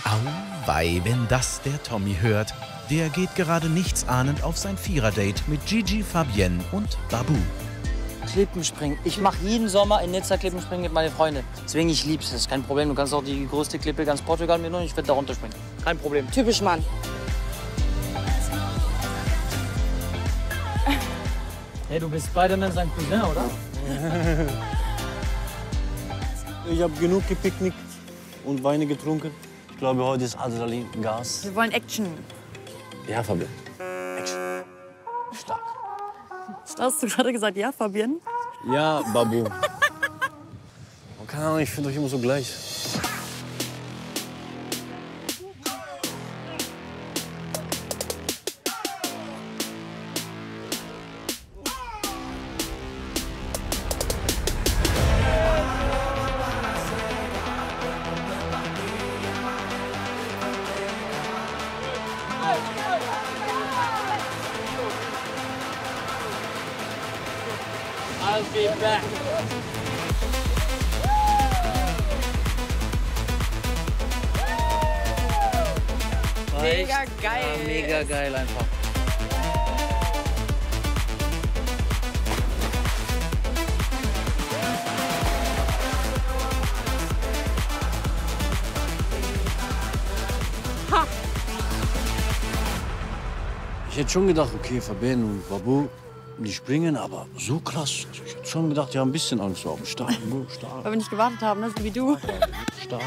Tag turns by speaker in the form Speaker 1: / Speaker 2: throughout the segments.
Speaker 1: Auweih, wenn das der Tommy hört. Der geht gerade nichtsahnend auf sein Vierer-Date mit Gigi, Fabienne und Babu.
Speaker 2: Klippenspringen. Ich mache jeden Sommer in Nizza Klippenspringen mit meinen Freunden. Deswegen, ich lieb's. Das ist kein Problem. Du kannst auch die größte Klippe ganz Portugal mitnehmen und ich werde da runterspringen. Kein Problem.
Speaker 3: Typisch Mann.
Speaker 2: Hey, du bist Spider-Man sein Cousin, oder?
Speaker 4: Ich habe genug gepicknickt und Weine getrunken. Ich glaube, heute ist Adrenalin, Gas.
Speaker 3: Wir wollen Action.
Speaker 4: Ja, Fabienne. Action. Stark.
Speaker 3: Hast du gerade gesagt, ja, Fabienne?
Speaker 4: Ja, Babu. Oh, keine Ahnung, ich finde euch immer so gleich.
Speaker 2: I'll be back.
Speaker 3: Mega geil.
Speaker 2: Ja, mega geil einfach.
Speaker 3: Ha.
Speaker 4: Ich hätte schon gedacht, okay, Fabienne und Babu, die springen, aber so krass. Also ich hätte schon gedacht, die haben ein bisschen Angst. Aber stark, stark.
Speaker 3: Weil wir nicht gewartet haben, ne? So wie du.
Speaker 4: Stark.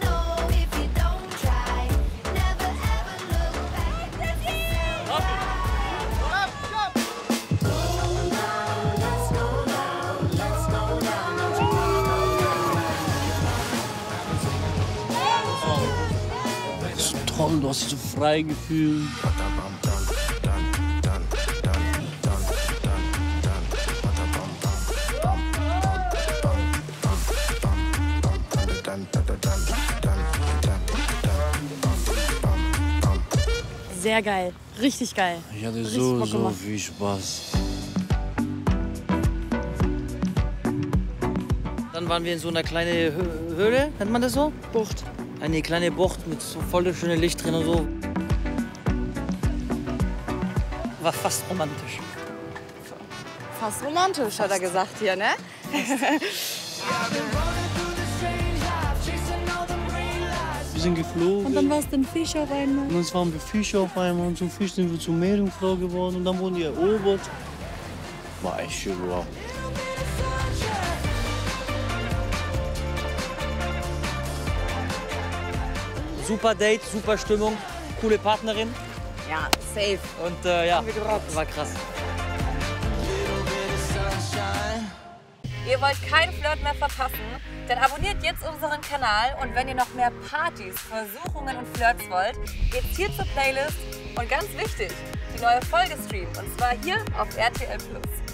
Speaker 4: Das ist toll, du hast dich so frei gefühlt.
Speaker 3: Sehr geil. Richtig geil.
Speaker 4: Ich hatte
Speaker 3: Richtig
Speaker 4: so
Speaker 3: Bock gemacht.
Speaker 4: viel Spaß.
Speaker 2: Dann waren wir in so einer kleinen Höhle, nennt man das so?
Speaker 3: Bucht.
Speaker 2: Eine kleine Bucht mit so voll schönem Licht drin und so. War fast romantisch.
Speaker 3: Fast romantisch, hat er gesagt hier, ne?
Speaker 4: Wir sind geflogen.
Speaker 3: Und dann war es ein Fisch auf einmal.
Speaker 4: Und dann waren wir Fische auf einmal und zum Fisch sind wir zur Meerjungfrau geworden und dann wurden die erobert. War echt schön, wow.
Speaker 2: Super Date, super Stimmung, coole Partnerin
Speaker 3: Ja, safe.
Speaker 2: und ja,
Speaker 3: Haben wir gerockt.
Speaker 2: war krass.
Speaker 5: Ihr wollt kein Flirt mehr verpassen? Dann abonniert jetzt unseren Kanal und wenn ihr noch mehr Partys, Versuchungen und Flirts wollt, geht's hier zur Playlist und ganz wichtig, die neue Folge streamen und zwar hier auf RTL+.